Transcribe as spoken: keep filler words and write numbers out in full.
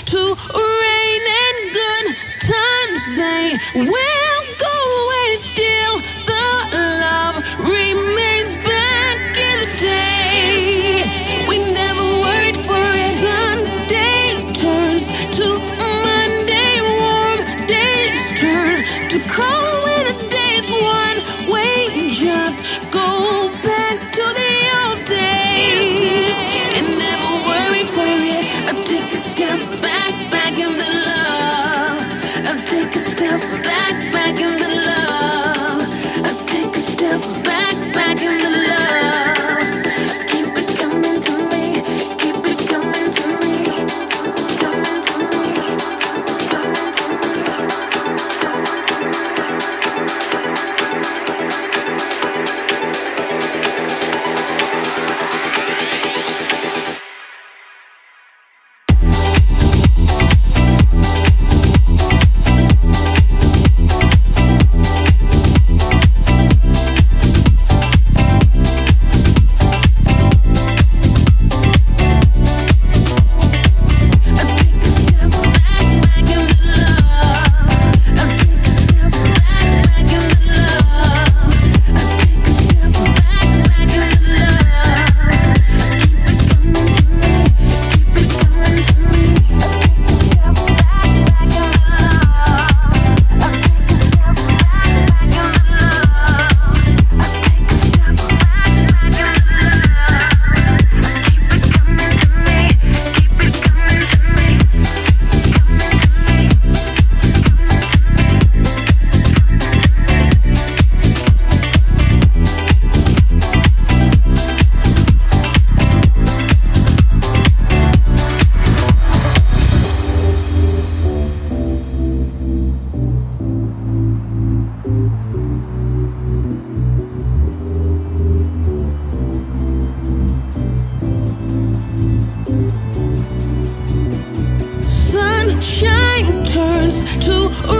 to rain, and good times they will go away. Still, the love remains back in the day. We never worried for it. Sunday turns to Monday, warm days turn to cold winter days. One way, just go back to the old days and never worry for it. I'll take a step back, back in the love. I'll take a step back, back in the love. I'll take a step back, back in the love. Keep it coming to me, keep it coming to me, coming to me, coming to sunshine turns to